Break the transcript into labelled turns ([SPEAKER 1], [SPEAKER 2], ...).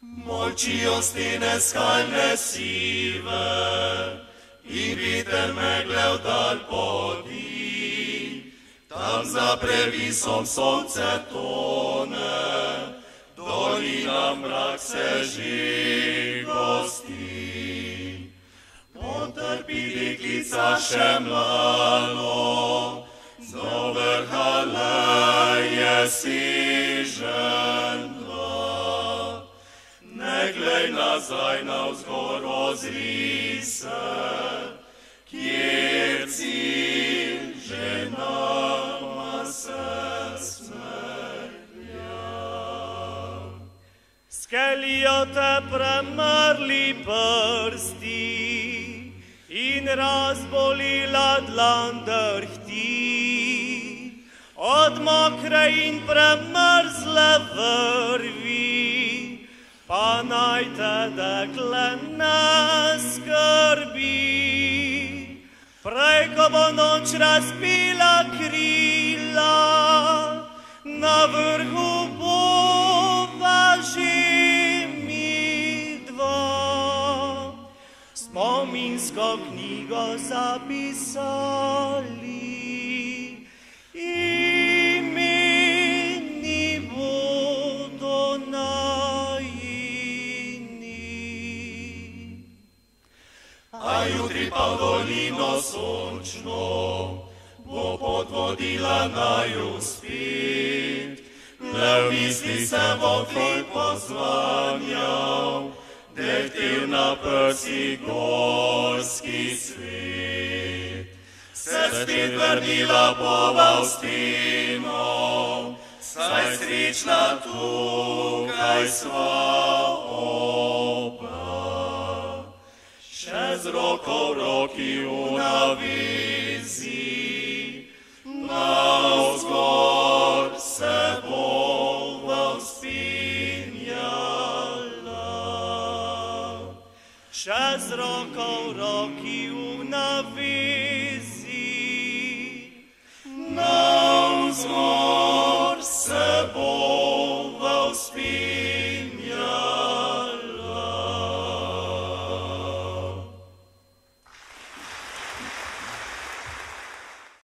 [SPEAKER 1] Molci ostine skalne sive, i viter megleo dal podi, tam za previsom sonce tone, dolina mrak se žigosti. Potrpi deklica še mlado, z vrha leje sižen. Ne glej nazaj navzgor, ozri se, kjer cilj že nama se smrlja.
[SPEAKER 2] Skelijo te premrli prsti in razbolila dlan drhti, od mokre in premrzle vrvi, pa naj te dekle ne skrbi. Prej, ko bo noč razpila krila, na vrhu bova že midva. Spominsko knjigo zapisali, imeni bodo
[SPEAKER 1] a jutri pa v dolino sončno bo podvodila naju spet. Le v misli se bo tvoj pozvanjal, dektiv na prsi gorski svet. Se spet vrnila bova v steno, saj srečna tukaj sva oba. Še z roko v roki v navezi, navzgor se bova vzpenjala.
[SPEAKER 2] Še z roko v roki v navezi,
[SPEAKER 1] navzgor se bova vzpenjala.